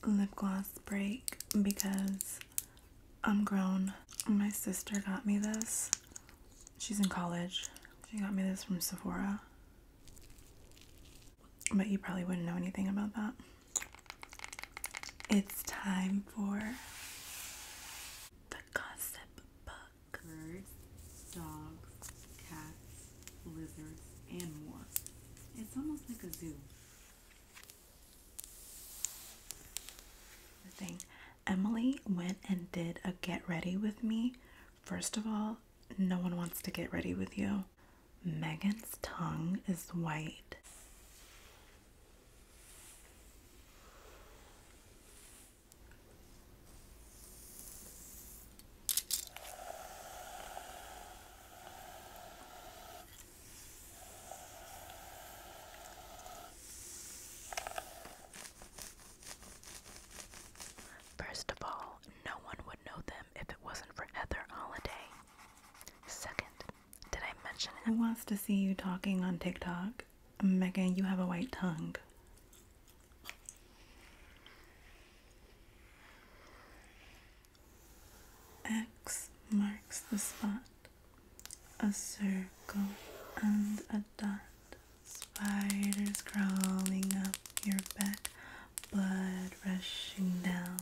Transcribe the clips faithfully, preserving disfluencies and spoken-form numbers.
lip gloss break because I'm grown. My sister got me this. She's in college. She got me this from Sephora. But you probably wouldn't know anything about that. It's time for the gossip book. Birds, dogs, cats, lizards, and more. It's almost like a zoo. The thing, Emily went and did a get ready with me. First of all, no one wants to get ready with you. Megan's tongue is white. First of all, no one would know them if it wasn't for Heather Holiday. Second, did I mention who wants to see you talking on TikTok? Megan, you have a white tongue. X marks the spot. A circle and a dot. Spiders crawling up your back. Blood rushing down.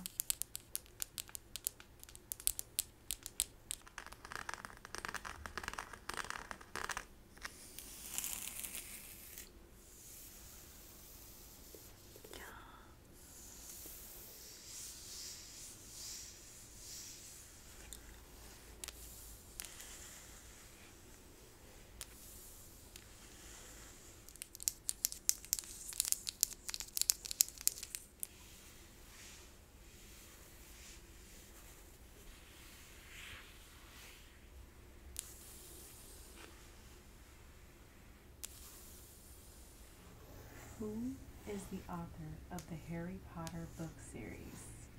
Who is the author of the Harry Potter book series?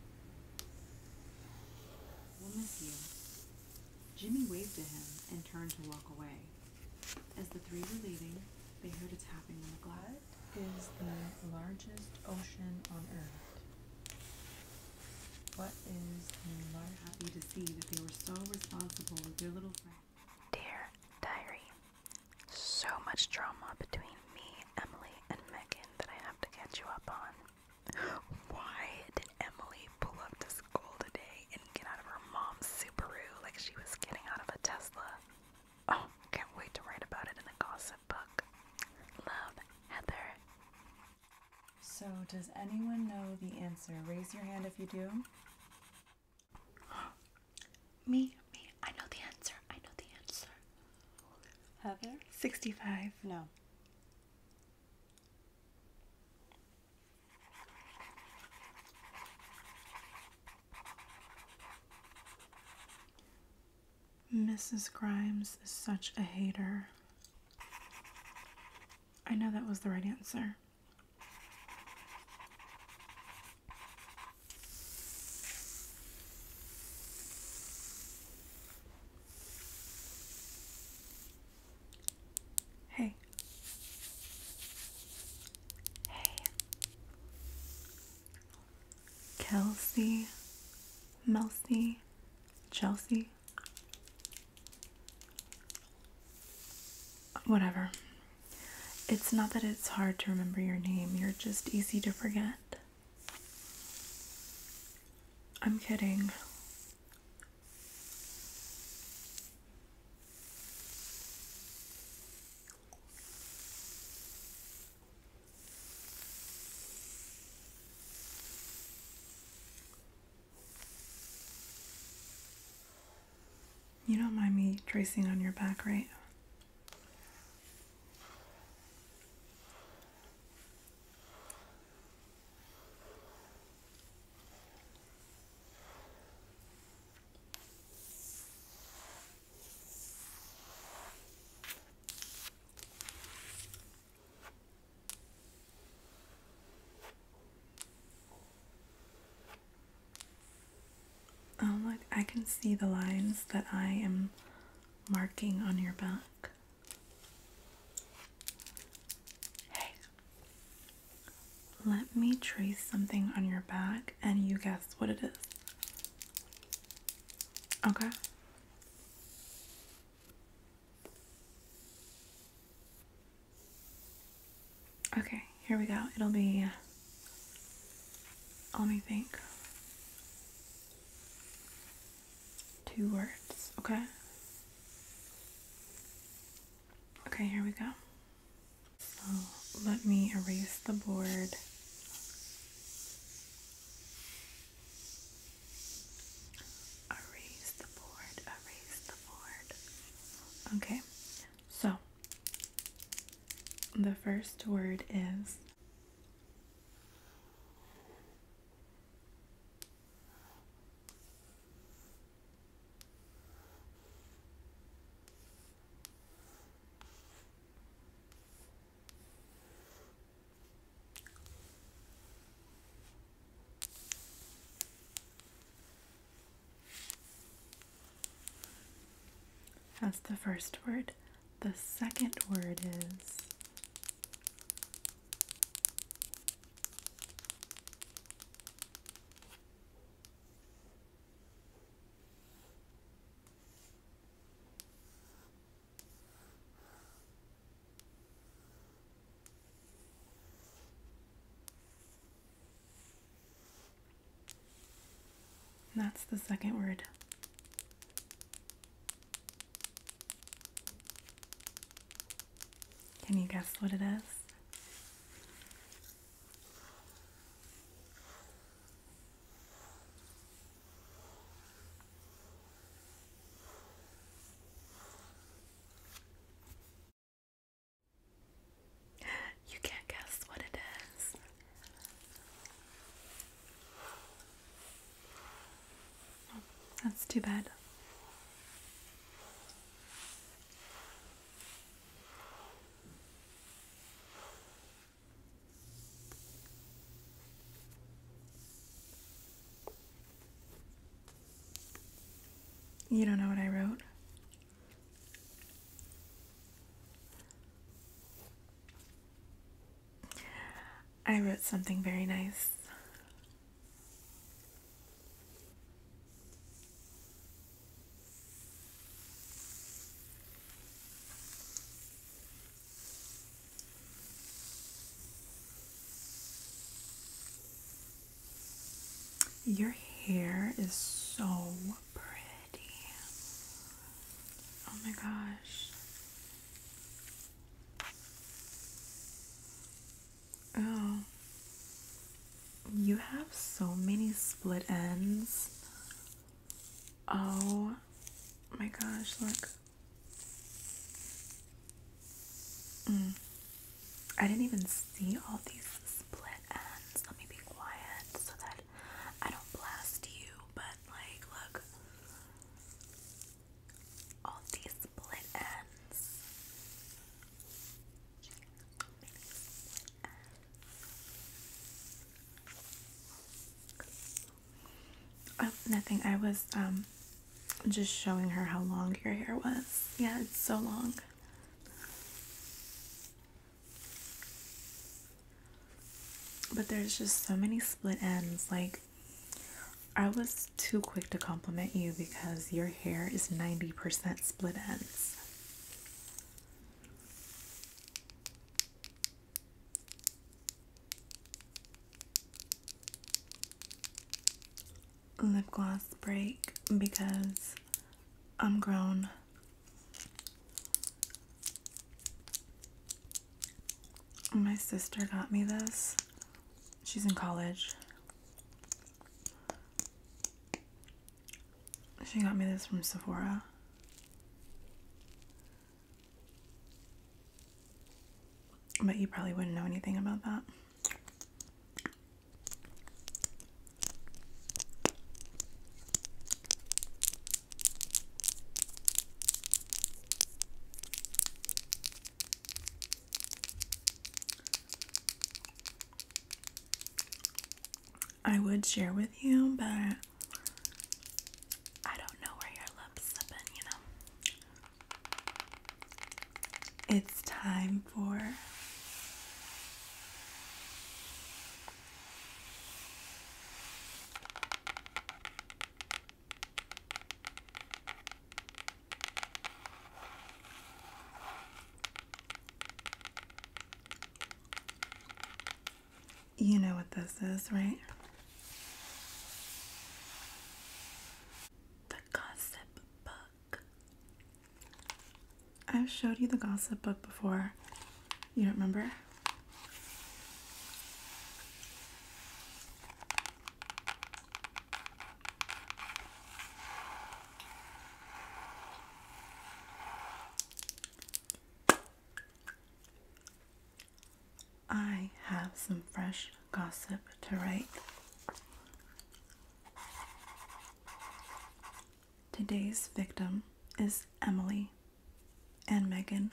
We'll miss you. Jimmy waved to him and turned to walk away. As the three were leaving, they heard a tapping on the glass. What is the largest ocean on Earth? What is the largest? Happy to see that they were so responsible with their little friend. Dear Diary, so much drama between me, Emily, and Megan that I have to catch you up on. Why did Emily pull up to school today and get out of her mom's Subaru like she was getting out of a Tesla? Oh, can't wait to write about it in the gossip book. Love, Heather. So, does anyone know the answer? Raise your hand if you do. Me, me, I know the answer. I know the answer. Heather? sixty-five. No. Missus Grimes is such a hater. I know that was the right answer. Hey. Hey. Kelsey, Melcy, Chelsea. Whatever. It's not that it's hard to remember your name, you're just easy to forget. I'm kidding. You don't mind me tracing on your back, right? Oh, look, I can see the lines that I am marking on your back. Hey, Let me trace something on your back and you guess what it is. Okay. Okay, here we go. It'll be, let me think. Two words, okay? Okay, here we go. So let me erase the board. Erase the board, erase the board. Okay, so the first word is that's the first word. The second word is that's the second word. Can you guess what it is? You can't guess what it is. Oh, that's too bad. You don't know what I wrote? I wrote something very nice. Your hair is so pretty. Oh my gosh. Oh. You have so many split ends. Oh my gosh, look. Mm. I didn't even see all these split ends. Let me be quiet so that I don't blast you, but like, look. All these split ends. Oh, nothing. I was um just showing her how long your hair was. Yeah, it's so long. But there's just so many split ends. Like, I was too quick to compliment you because your hair is ninety percent split ends. Lip gloss break because I'm grown. My sister got me this. She's in college. She got me this from Sephora. But you probably wouldn't know anything about that. I would share with you, but I don't know where your lips have been, you know. It's time for You know what this is, right? The gossip book. I've showed you the gossip book before. You don't remember? I have some fresh gossip to write. Today's victim is Emily and Megan.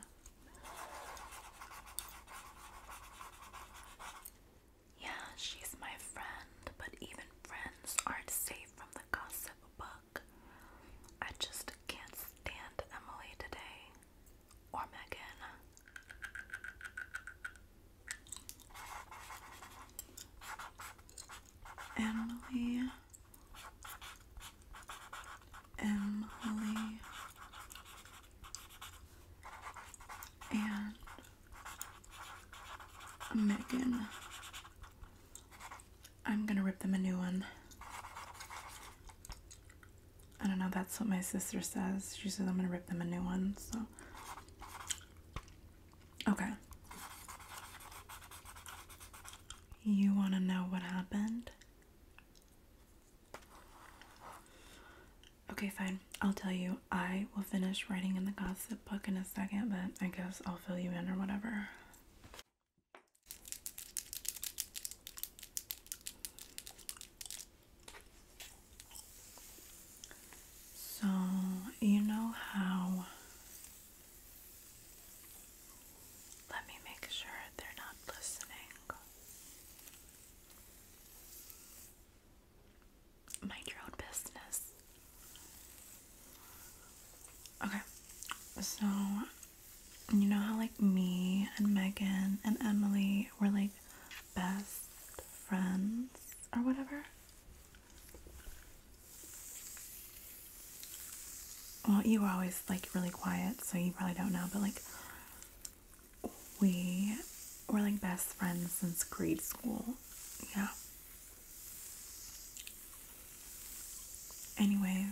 Yeah, she's my friend, but even friends aren't safe from the gossip book. I just can't stand Emily today. Or Megan. Emily. Emily. And Megan. I'm gonna rip them a new one. I don't know, that's what my sister says. She says I'm gonna rip them a new one, so. Okay. You wanna know what happened? Okay, fine. I'll tell you. I will finish writing in the gossip book in a second, but I guess I'll fill you in or whatever. So, you know how... Let me make sure they're not listening. Mind your own business. Okay. So, you know how, like, me and Megan and Emily were, like, best friends or whatever? Well, you were always, like, really quiet, so you probably don't know, but, like, we were, like, best friends since grade school. Yeah. Anyway,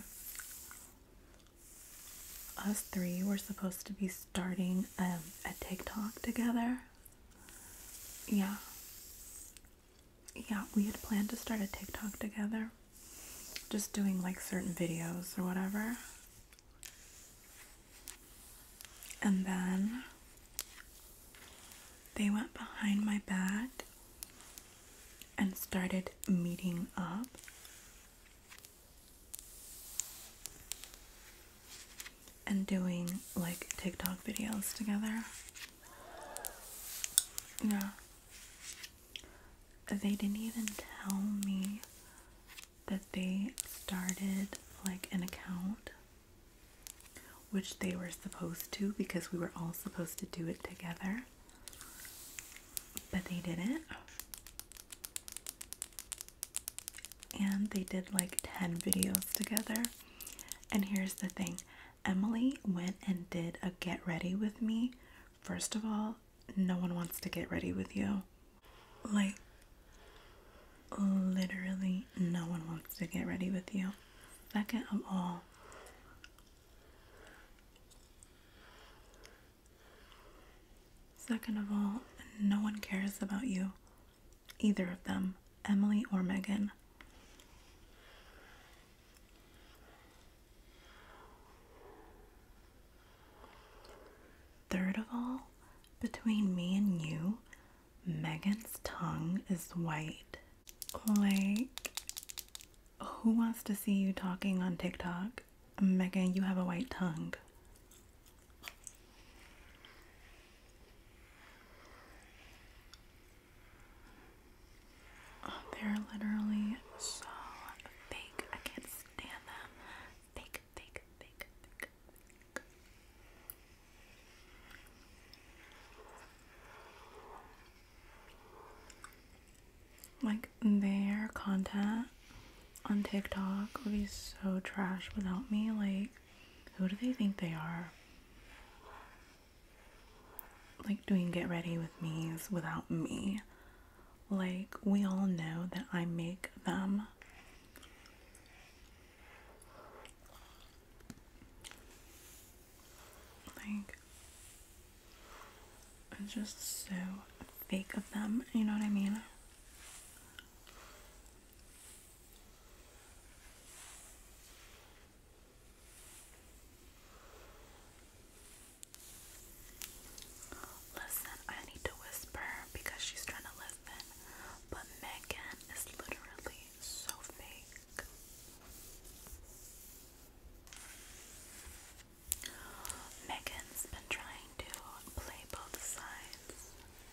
us three were supposed to be starting um, a TikTok together. Yeah. Yeah, we had planned to start a TikTok together. Just doing, like, certain videos or whatever. And then they went behind my back and started meeting up. And doing, like, TikTok videos together. Yeah. They didn't even tell me that they started, like, an account, which they were supposed to because we were all supposed to do it together. But they didn't. And they did, like, ten videos together. And here's the thing. Emily went and did a get ready with me. First of all, no one wants to get ready with you. Like, literally no one wants to get ready with you. Second of all, second of all, no one cares about you. Either of them, Emily or Megan. Third of all, between me and you, Megan's tongue is white. Like, who wants to see you talking on TikTok? Megan, you have a white tongue. Oh, they're literally so fake. I can't stand them. Fake, fake, fake, fake, fake. Like, their content on TikTok would be so trash without me. Like, who do they think they are? Like, doing get ready with me's without me. Like, we all know that I make them. Like, it's just so fake of them, you know what I mean? Listen, I need to whisper because she's trying to listen, but Megan is literally so fake. Megan's been trying to play both sides.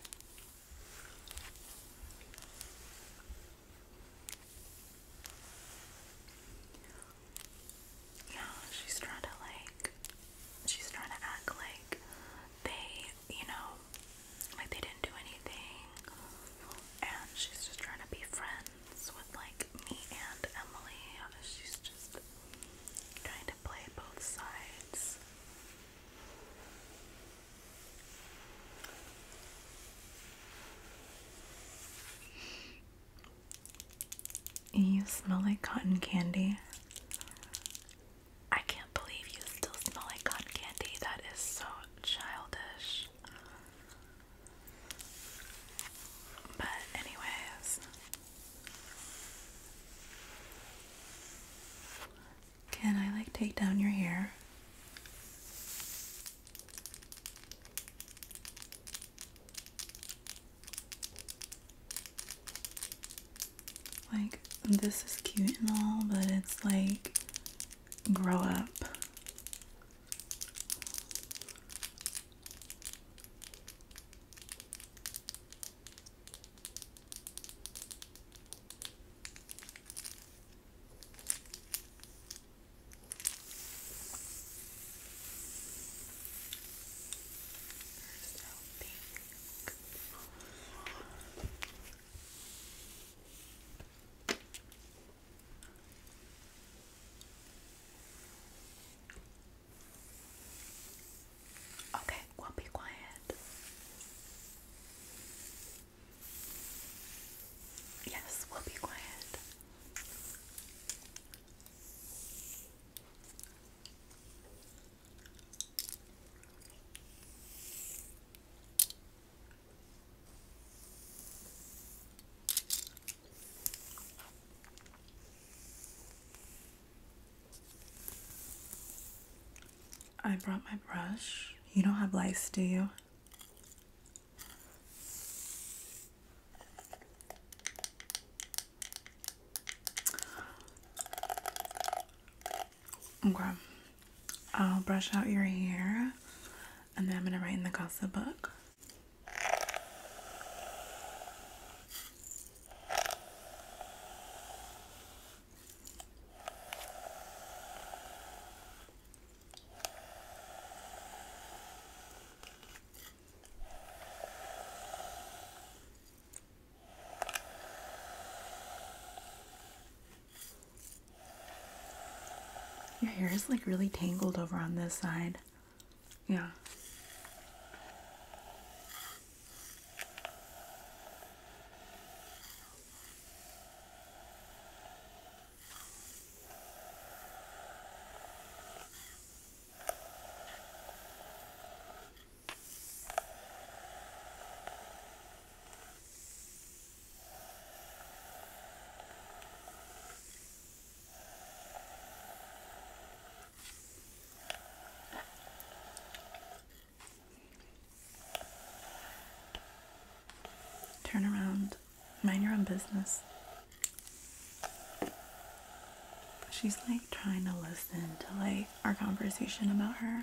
Yeah, she's trying to like, she's trying to act like they, you know, like they didn't do anything, and she's just trying to be friends with like me and Emily. She's just trying to play both sides. You smell like cotton candy. I can't believe you still smell like cotton candy. That is so childish. But anyways, can I like take down your hair? Like, this is cute and all, but it's like, grow up. Okay, we'll be quiet. Yes, we'll be quiet. I brought my brush. You don't have lice, do you? Okay. I'll brush out your hair, and then I'm gonna write in the gossip book. Your hair is like really tangled over on this side. Yeah. Turn around. Mind your own business. She's like trying to listen to like our conversation about her.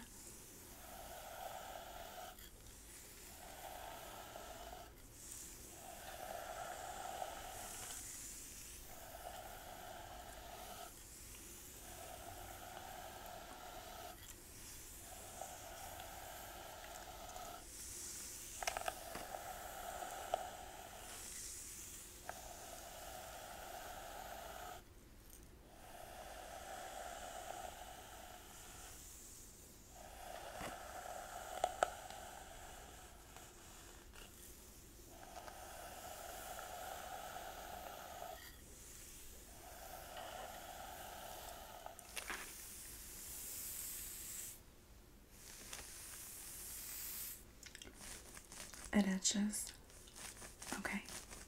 It itches. Okay.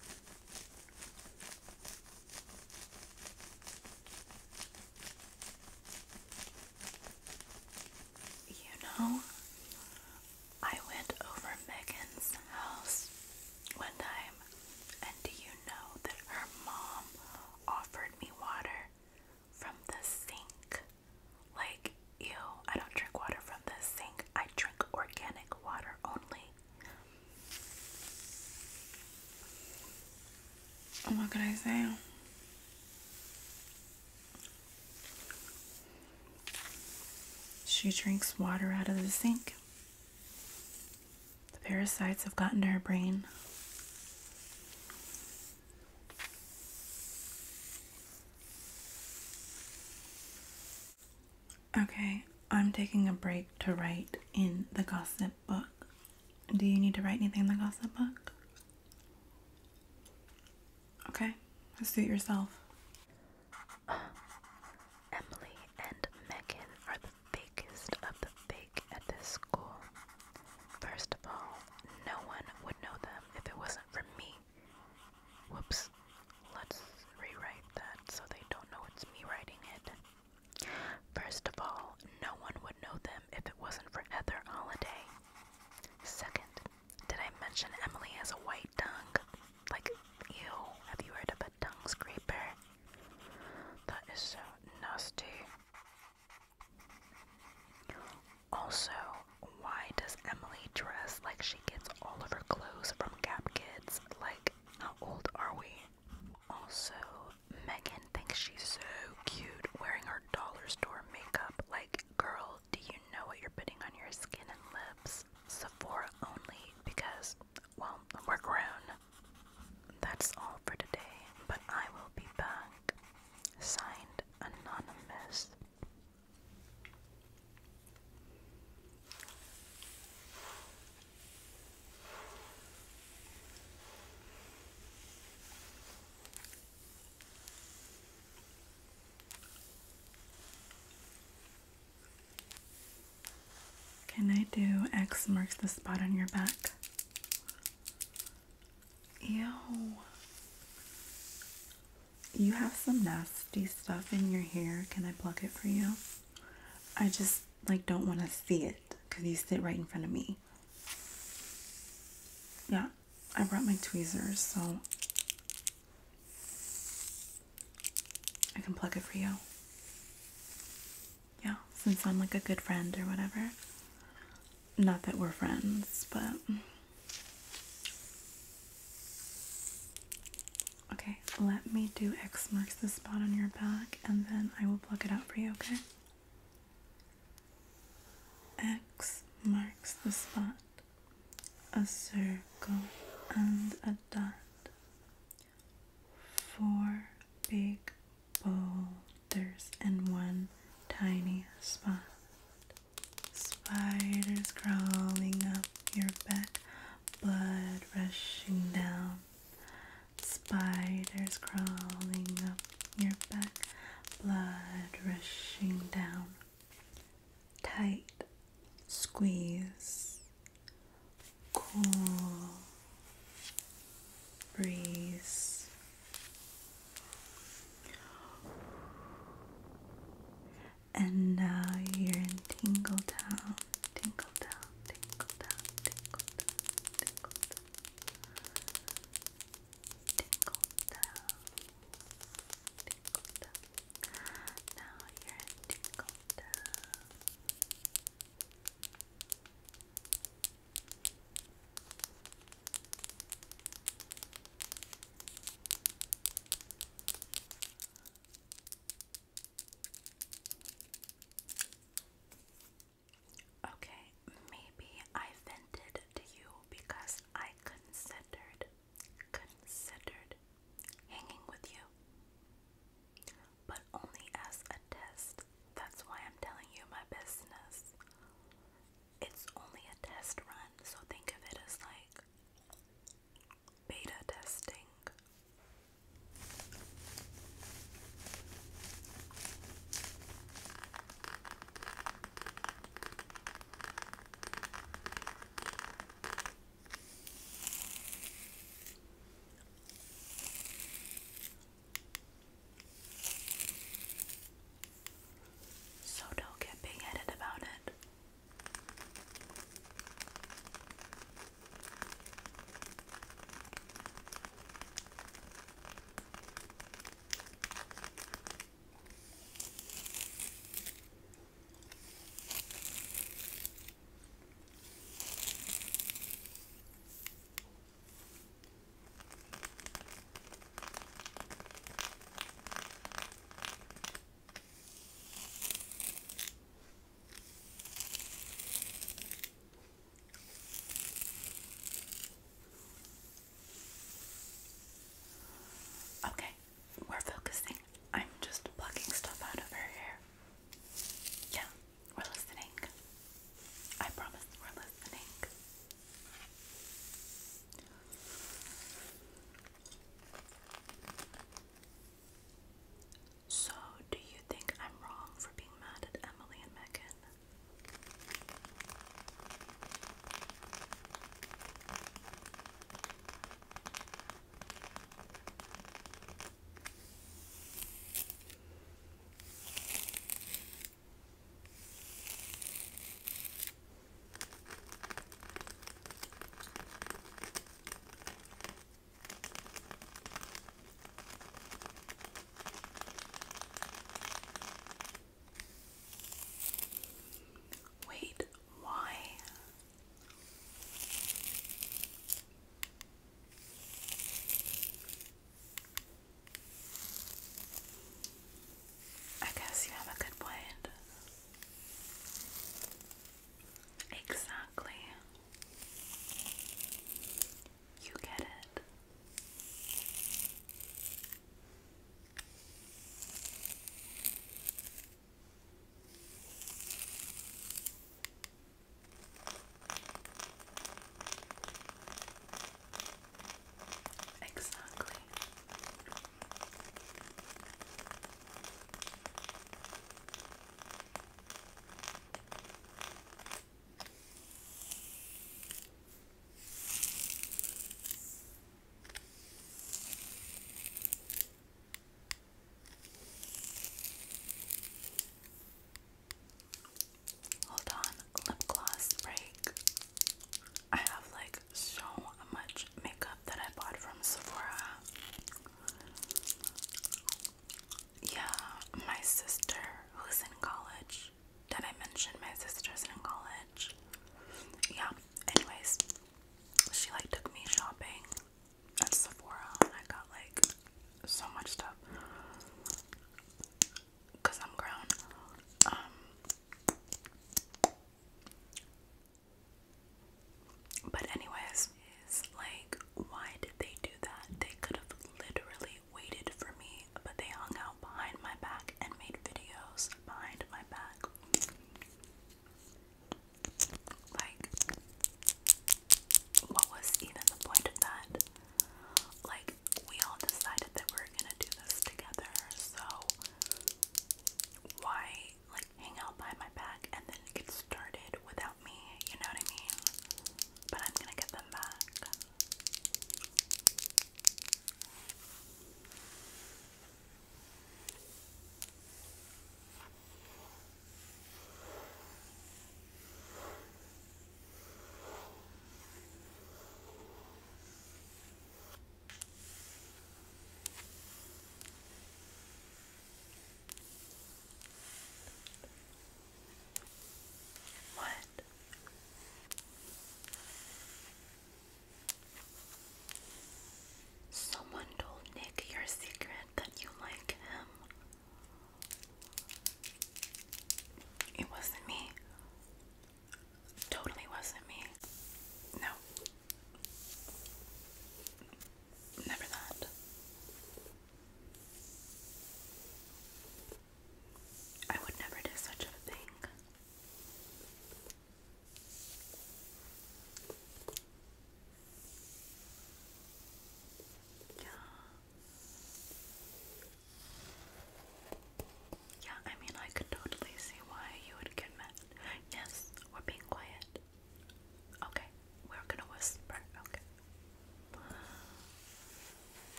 You know, I went over Megan's house one time, and do you know that her mom offered me water from the sink? Like, ew, I don't drink water from the sink. I drink organic water only. What could I say? She drinks water out of the sink. The parasites have gotten to her brain. Okay, I'm taking a break to write in the gossip book. Do you need to write anything in the gossip book? Okay, suit yourself. Emily and Megan are the biggest of the big at this school. First of all, no one would know them if it wasn't for me. Whoops. Let's rewrite that so they don't know it's me writing it. First of all, no one would know them if it wasn't for Heather Holiday. Second, did I mention Emily has a white tongue? Like, ew, have you heard of a tongue scraper? That is so nasty. Also, why does Emily dress like she gets all of her clothes from Gap Kids? Like, how old are we? Also, Megan thinks she's so cute wearing her dollar store makeup. Like, girl, do you know what you're putting on your skin and lips? Sephora only because, well, we're grown. That's all for today, but I will be back. Signed, Anonymous. Can I do X marks the spot on your back? Ew. You have some nasty stuff in your hair. Can I pluck it for you? I just, like, don't want to see it because you sit right in front of me. Yeah, I brought my tweezers, so I can pluck it for you. Yeah, since I'm like a good friend or whatever. Not that we're friends, but okay, let me do X marks the spot on your back and then I will pluck it out for you, okay? X marks the spot, a circle and a dot, four big boulders in one tiny spot. Spiders crawling up your back, blood rushing down. Spiders crawling up your back, blood rushing down. Tight squeeze, cool breeze. And now you're in Tingle Town, Tingle Town, Tingle Town, Tingle Town, Tingle Town, Tingle Town, Tingle Town. Now you're in Tingle Town.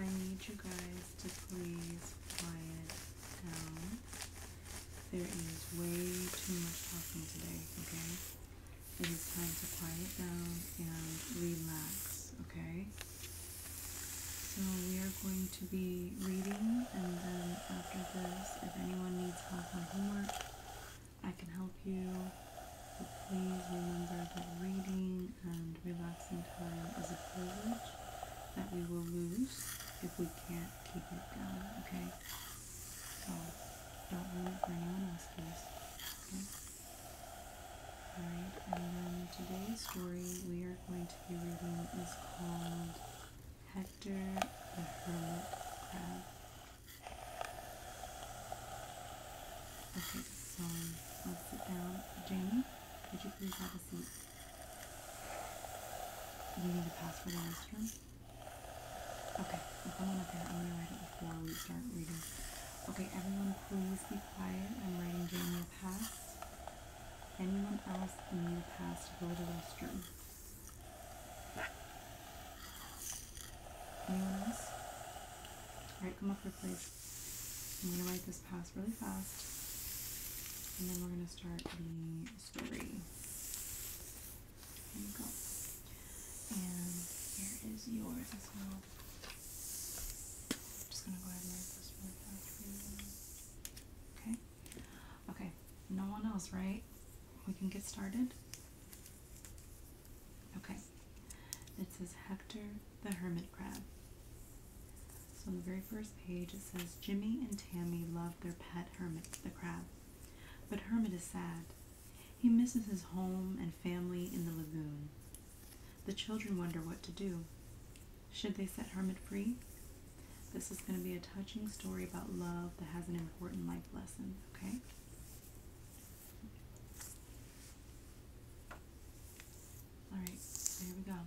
I need you guys to please quiet down. There is way too much talking today, okay? It is time to quiet down and relax, okay? So we are going to be reading, and then after this, if anyone needs help on homework, I can help you. But please remember that reading and relaxing time is a privilege that we will lose if we can't keep it down, okay? So don't ruin it for anyone else, please. Okay? Alright, and then today's story we are going to be reading is called Hector the Hermit Crab. Okay, so let's sit down. Jamie, could you please have a seat? You need a pass for the restroom? Okay, well, come on up here. I'm going to write it before we start reading. Okay, everyone please be quiet. I'm writing Jamie a pass. Anyone else need a pass to go to the restroom? Anyone else? Alright, come up here please. I'm going to write this pass really fast. And then we're going to start the story. Here you go. And here is yours as well. I'm just going to go ahead and write this really fast for you. Okay? Okay, no one else, right? We can get started? Okay. It says Hector the Hermit Crab. So on the very first page it says, Jimmy and Tammy love their pet hermit, the crab. But Hermit is sad. He misses his home and family in the lagoon. The children wonder what to do. Should they set Hermit free? This is going to be a touching story about love that has an important life lesson, okay? Alright, so here we go.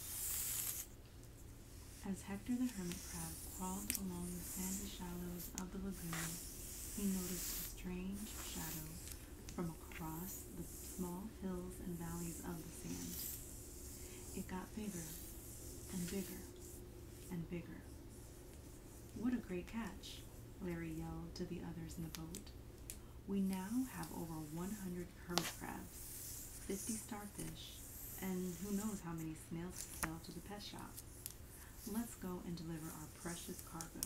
As Hector the Hermit Crab crawled along the sandy shallows of the lagoon, he noticed a strange shadow from across the small hills and valleys of the sand. It got bigger and bigger and bigger. What a great catch, Larry yelled to the others in the boat. We now have over one hundred hermit crabs, fifty starfish, and who knows how many snails to sell to the pet shop. Let's go and deliver our precious cargo.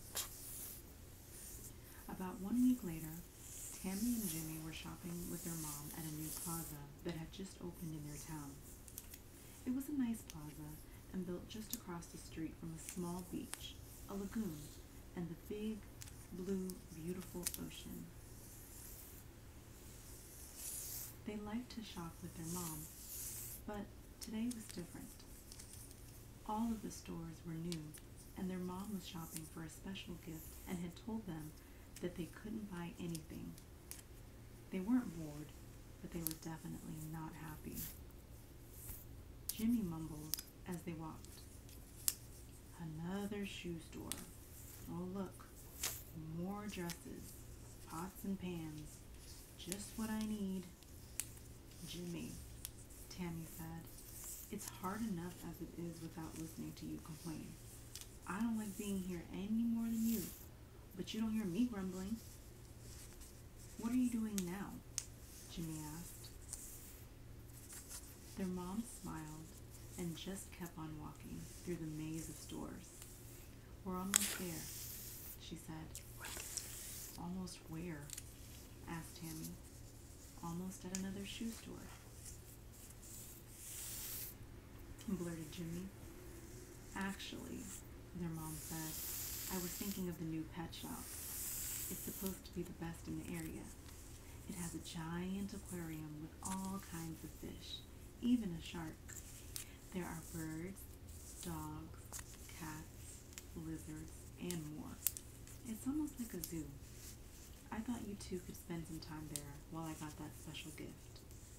About one week later, Tammy and Jimmy were shopping with their mom at a new plaza that had just opened in their town. It was a nice plaza and built just across the street from a small beach, a lagoon, and the big, blue, beautiful ocean. They liked to shop with their mom, but today was different. All of the stores were new, and their mom was shopping for a special gift and had told them that they couldn't buy anything. They weren't bored, but they were definitely not happy. Jimmy mumbled as they walked. Another shoe store. Oh look, more dresses, pots and pans. Just what I need. Jimmy, Tammy said, it's hard enough as it is without listening to you complain. I don't like being here any more than you, but you don't hear me grumbling. What are you doing now? Jimmy asked. Their mom smiled and just kept on walking through the maze of stores. We're almost there, she said. Almost where? Asked Tammy. Almost at another shoe store, blurted Jimmy. Actually, their mom said, I was thinking of the new pet shop. It's supposed to be the best in the area. It has a giant aquarium with all kinds of fish, even a shark. There are birds, dogs, cats, lizards, and more. It's almost like a zoo. I thought you two could spend some time there while I got that special gift.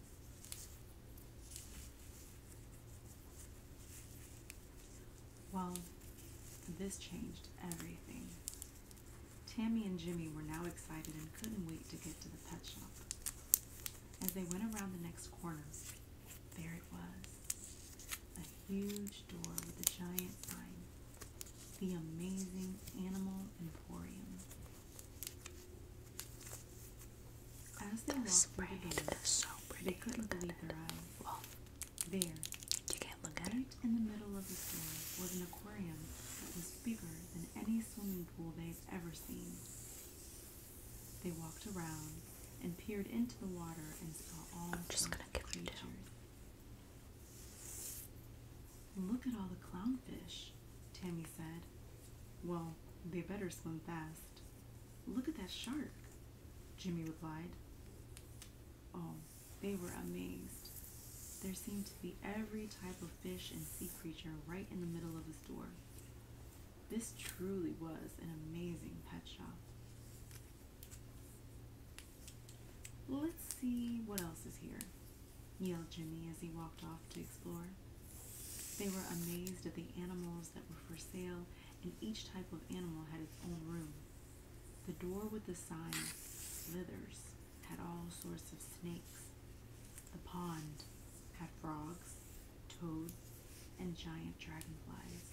Well, this changed everything. Tammy and Jimmy were now excited and couldn't wait to get to the pet shop. As they went around the next corner, there it was, a huge door with a giant sign. the amazing Animal Emporium. As they walked through the Braid door, is so pretty. they couldn't believe their eyes. Well, There, you can't look at right it. in the middle of the store, was an aquarium that was bigger than any swimming pool they'd ever seen. They walked around and peered into the water and saw all I'm just sorts gonna of give you two. creatures. Look at all the clownfish, Tammy said. Well, they better swim fast. Look at that shark, Jimmy replied. Oh, they were amazed. There seemed to be every type of fish and sea creature right in the middle of the store. This truly was an amazing pet shop. Let's see what else is here, yelled Jimmy as he walked off to explore. They were amazed at the animals that were for sale, and each type of animal had its own room. The door with the sign, Slithers, had all sorts of snakes. The pond had frogs, toads, and giant dragonflies.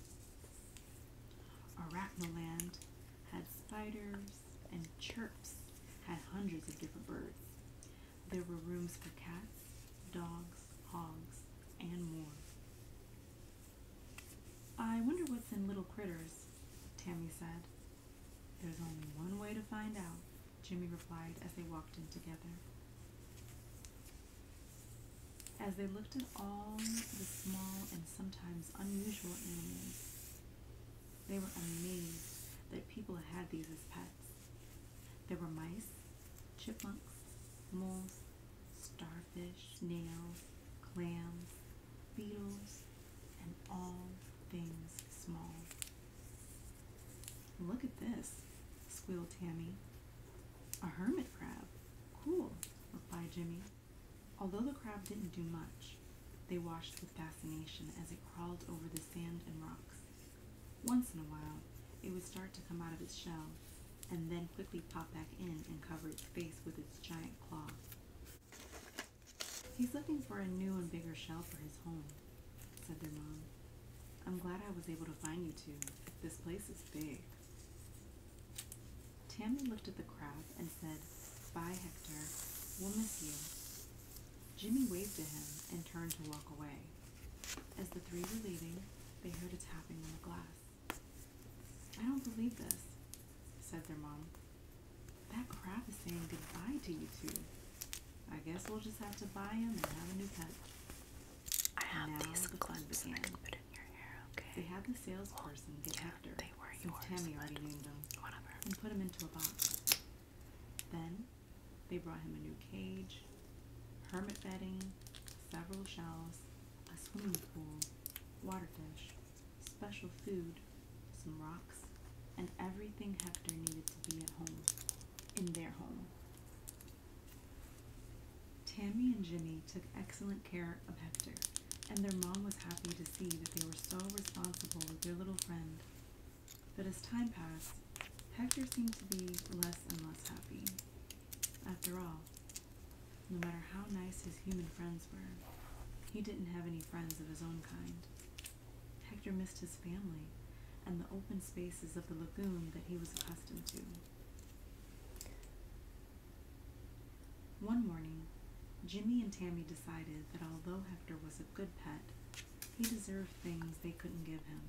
Arachnoland had spiders, and Chirps had hundreds of different birds. There were rooms for cats, dogs, hogs, and more. I wonder what's in Little Critters, Tammy said. There's only one way to find out, Jimmy replied as they walked in together. As they looked at all the small and sometimes unusual animals, they were amazed that people had these as pets. There were mice, chipmunks, moles, starfish, snails, clams, beetles, and all things small. Look at this, squealed Tammy. A hermit crab. Cool, replied Jimmy. Although the crab didn't do much, they watched with fascination as it crawled over the sand and rocks. Once in a while, it would start to come out of its shell, and then quickly pop back in and cover its face with its giant claw. He's looking for a new and bigger shell for his home, said their mom. I'm glad I was able to find you two. This place is big. Tammy looked at the crab and said, Bye, Hector. We'll miss you. Jimmy waved to him and turned to walk away. As the three were leaving, they heard a tapping on the glass. I don't believe this, said their mom. That crab is saying goodbye to you two. I guess we'll just have to buy him and have a new pet. I have Now these the fun clips that I began. can put in your hair, okay? They had the salesperson get Yeah, Hector, they were since yours, Tammy but already named him, whatever. and put him into a box. Then they brought him a new cage, hermit bedding, several shells, a swimming pool, water fish, special food, some rocks, and everything Hector needed to be at home, in their home. Tammy and Jimmy took excellent care of Hector, and their mom was happy to see that they were so responsible with their little friend. But as time passed, Hector seemed to be less and less happy. After all, no matter how nice his human friends were, he didn't have any friends of his own kind. Hector missed his family and the open spaces of the lagoon that he was accustomed to. One morning, Jimmy and Tammy decided that although Hector was a good pet, he deserved things they couldn't give him.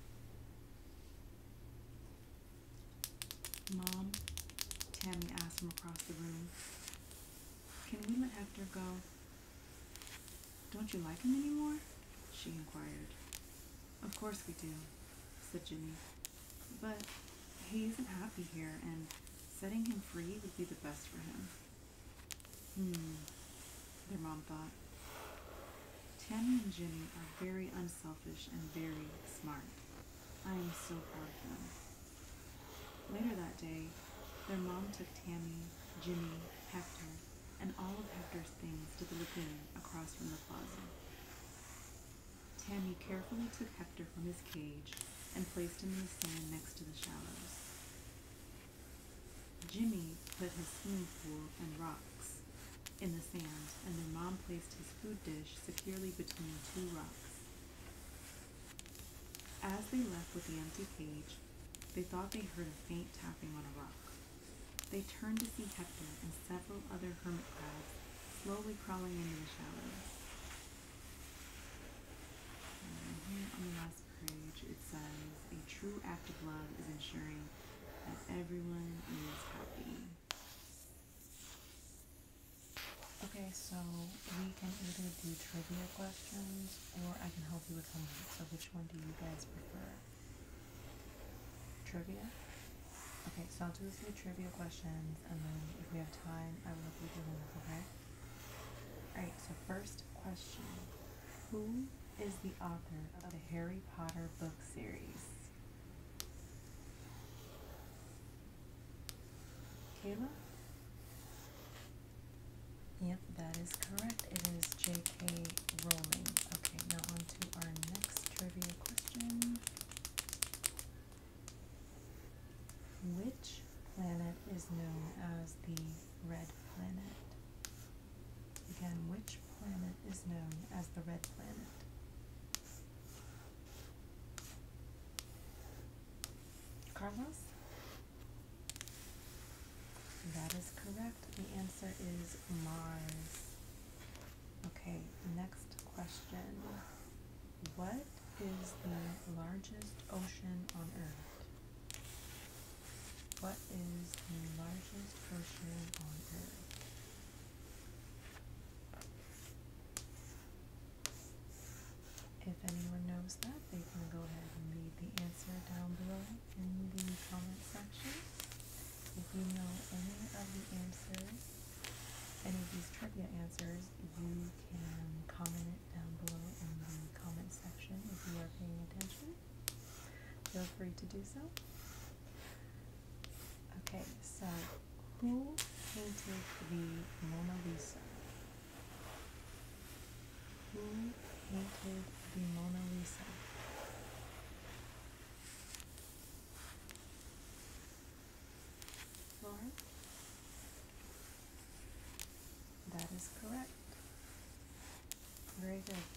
Mom, Tammy asked from across the room, can we let Hector go? Don't you like him anymore? She inquired. Of course we do, said Jimmy. But he isn't happy here, and setting him free would be the best for him. Hmm, their mom thought. Tammy and Jimmy are very unselfish and very smart. I am so proud of them. Later that day, their mom took Tammy, Jimmy, Hector, and all of Hector's things to the lagoon across from the plaza. Tammy carefully took Hector from his cage and placed him in the sand next to the shallows. Jimmy put his swimming pool and rocks in the sand, and their mom placed his food dish securely between two rocks. As they left with the empty cage, they thought they heard a faint tapping on a rock. They turned to see Hector and several other hermit crabs slowly crawling into the shallows. And here on the last page it says, a true act of love is ensuring that everyone is happy. Okay, so we can either do trivia questions or I can help you with homework. So which one do you guys prefer? Trivia? Okay, so I'll do a few trivia questions and then if we have time, I will help you do homework, okay? Alright, so first question. Who is the author of the Harry Potter book series? Kayla? Yep, that is correct. It is J K Rowling. Okay, now on to our next trivia question. Which planet is known as the Red Planet? Again, which planet is known as the Red Planet? Carlos? That is correct. The answer is Mars. Okay, next question. What is the largest ocean on Earth? What is the largest ocean on Earth? If anyone knows that, they can go ahead and leave the answer down below in the comment section. If you know any of the answers, any of these trivia answers, you can comment it down below in the comment section if you are paying attention. Feel free to do so. Okay, so who painted the Mona Lisa? Who painted the Mona Lisa? Lauren? That is correct. Very good.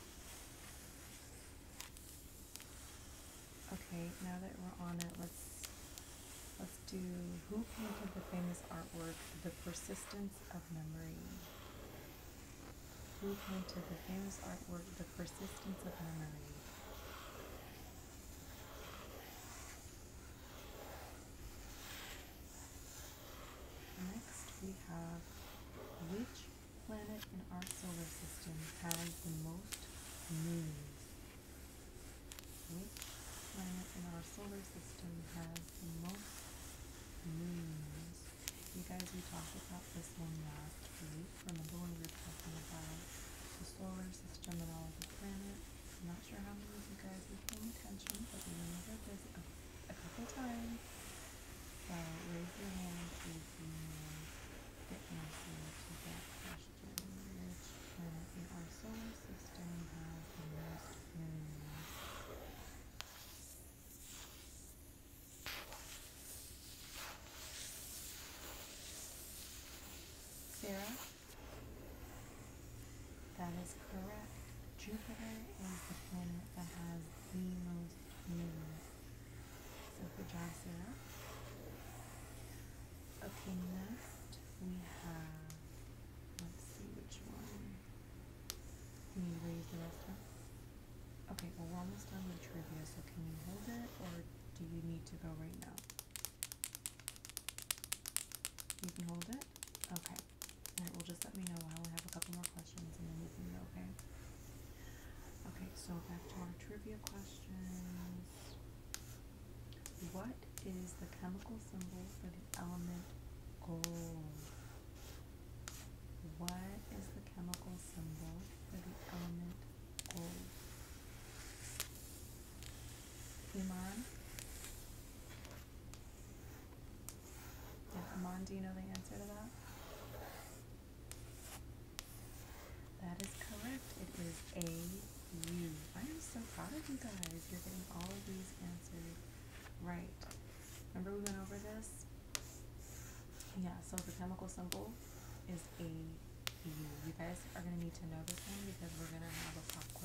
Okay, now that we're on it, let's let's do who painted the famous artwork, The Persistence of Memory? Who painted the famous artwork, The Persistence of Memory? Next we have, which planet in our solar system has the most moons? Which planet in our solar system has the most moons? You guys, we talked about this one last week. Remember when we were talking about the solar system and all of the planets? I'm not sure how many of you guys were paying attention, but we went over this a, a couple times. So raise your hand if you know the answer to that question. Which planet in our solar system has the most moons? Sarah? That is correct. Jupiter is the planet that has the most moons. So good job, Sarah. Okay, next we have, let's see which one. Can you raise the rest of them? Okay, well we're almost done with trivia, so can you hold it or do you need to go right now? You can hold it? Okay. Alright, well just let me know. I only have a couple more questions and then you can go, okay? Okay, so back to our trivia questions. What is the chemical symbol for the element gold? What is the chemical symbol for the element gold? Iman? Yeah, Iman, do you know the answer to that? That is correct. It is A U. I am so proud of you guys. You're getting all of these answers right. Remember we went over this? Yeah, so the chemical symbol is A U. You guys are going to need to know this one because we're going to have a pop